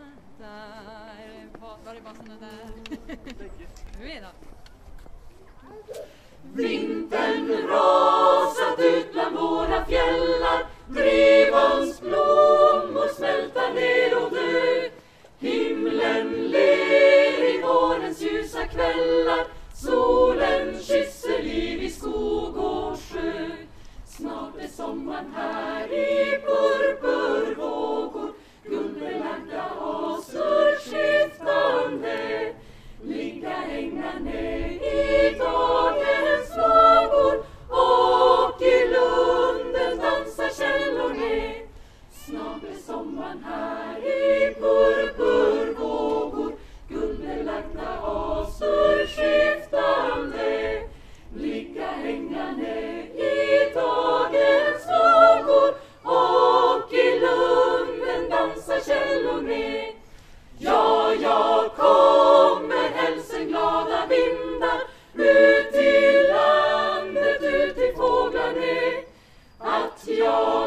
Var det bara såna där? Nu är det. Vintern rasat ut bland våra fjällar, drevans blommor smälta ner och dö. Himlen ler i vårens ljusa kvällar, solen kysser liv i skog och sjö. Snart är sommaren här i purpurvågor, guldbelagda asor skiftande, ligga hängande i dagens vågor, och i lunden dansar källor ner. Snart är sommaren här i purpurvågor, guldbelagda asor skiftande, ligga hängande i dagens vågor, och i lunden dansar källor ner. Ja, jag kommer hälsen glada vindar, ut till landet, ut till fåglar ner, att jag